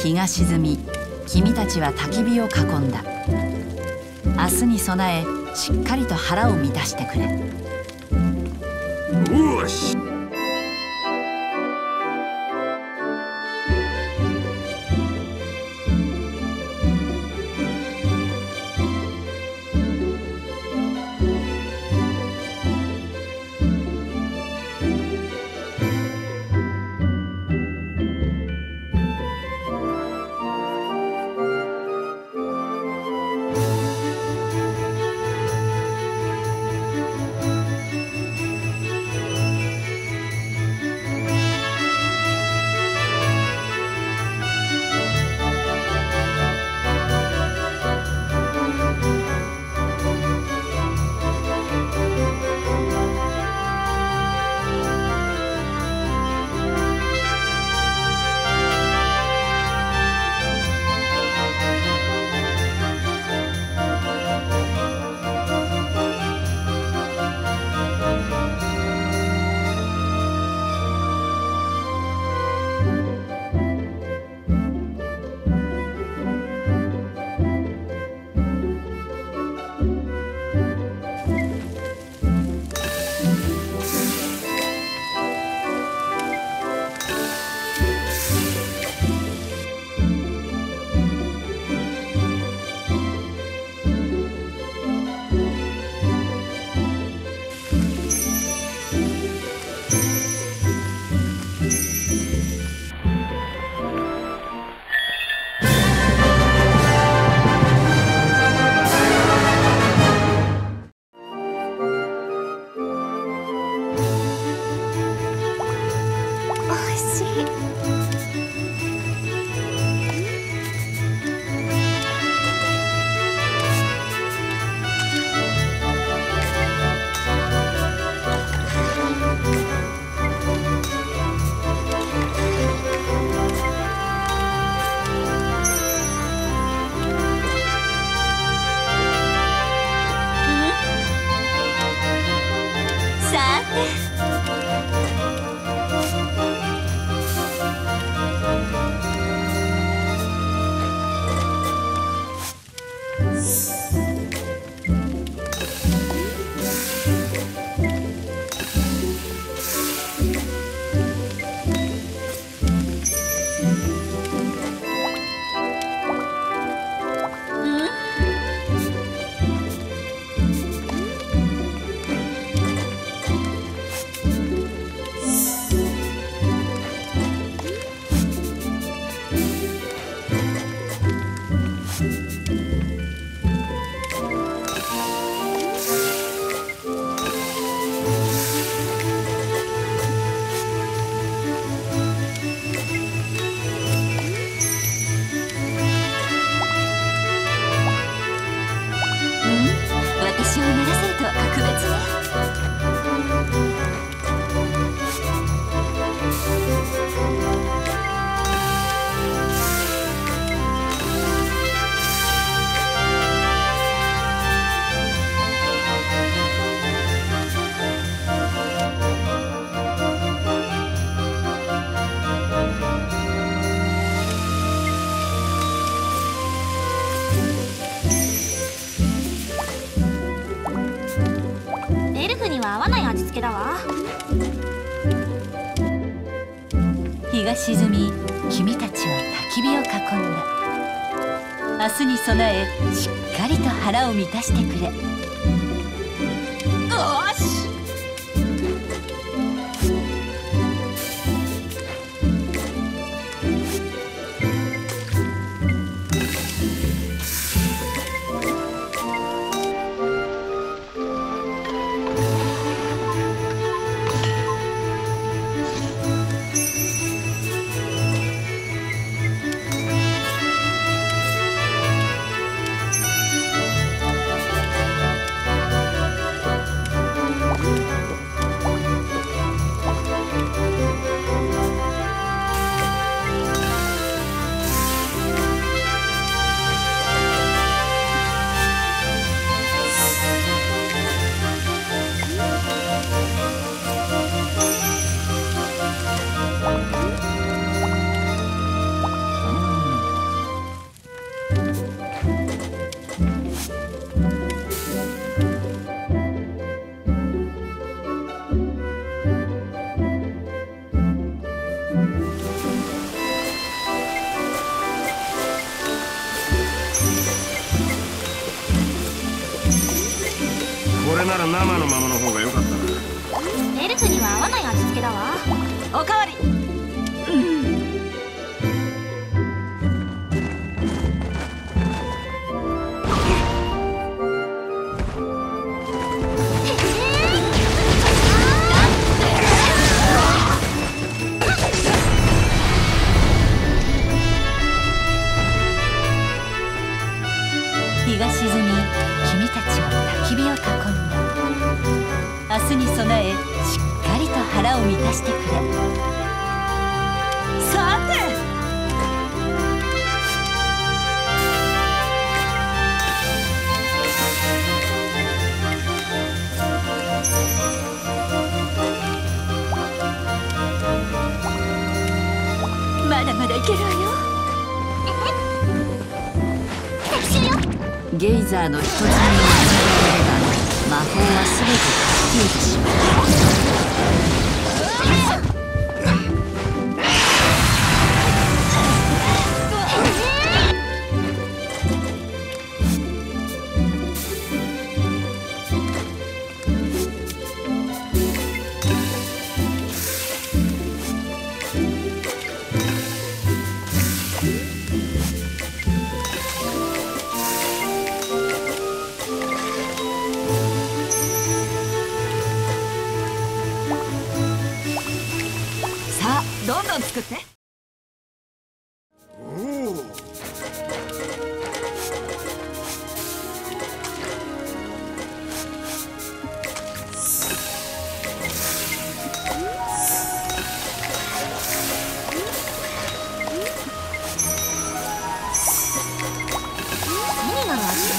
日が沈み、君たちは焚き火を囲んだ。明日に備え、しっかりと腹を満たしてくれ。 よし。 私をうならせるとは格別ね。エルフには合わない味付けだわ。 日が沈み、君たちは焚き火を囲んだ。明日に備え、しっかりと腹を満たしてくれ。よし。 れなら生のままの方が良かったな。 エルフには合わない味付けだわ。 おかわり。日が沈み、君たちは焚き火を囲んだ。明日に備え、しっかりと腹を満たしてくれ。さて、まだまだいけるわよ。ゲイザーの一つ目に間違えれば魔法は全て消えてしまう。どんどん作って。 何なの味ね。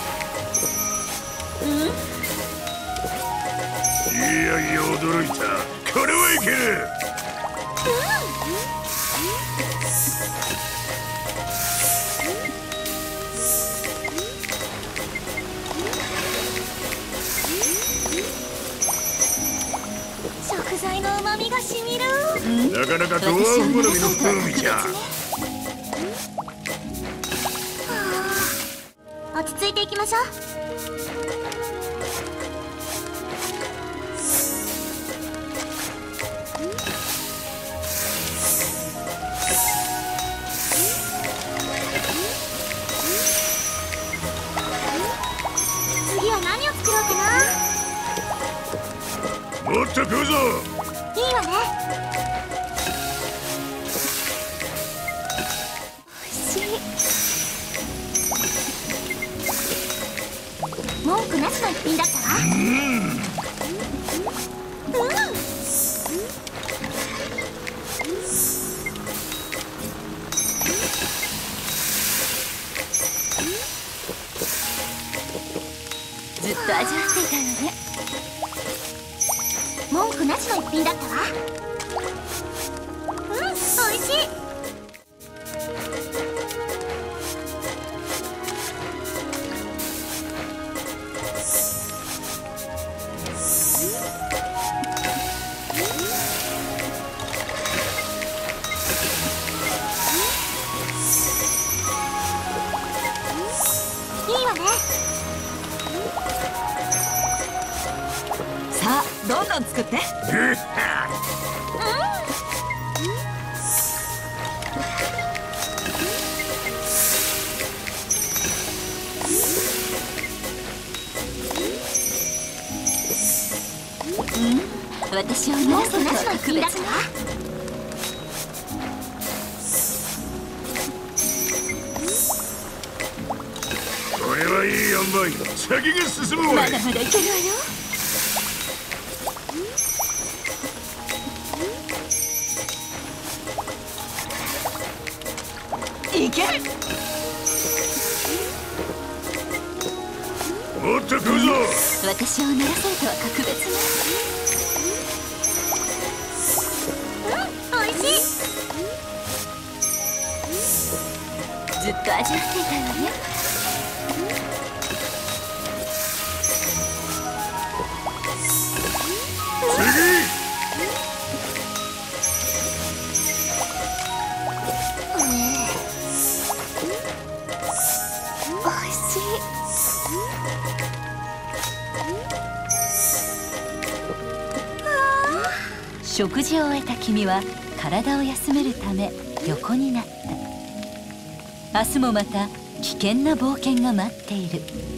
いやいや驚いた。これはいける。 食材の旨味がしみる。 なかなかドワーフ好みの風味じゃ。 落ち着いていきましょう。次は何を作ろうかな。 もっと食うぞ。 いいわね。おいしい。文句なしの一品だったわ。 ずっと味わっていたのね。 文句なしの一品だったわ。おいしい。いいわね。 さあ、どんどん作って。私を文な句なしの一品だったわ。 これはいい塩梅。先が進むわい。 まだまだいけるわよ。いける。 もっと食うぞ。 私を慣らせるとは格別ね。 おいしい。 ずっと味わっていたわね。 次。 おいしい。 食事を終えた君は体を休めるため横になった。明日もまた危険な冒険が待っている。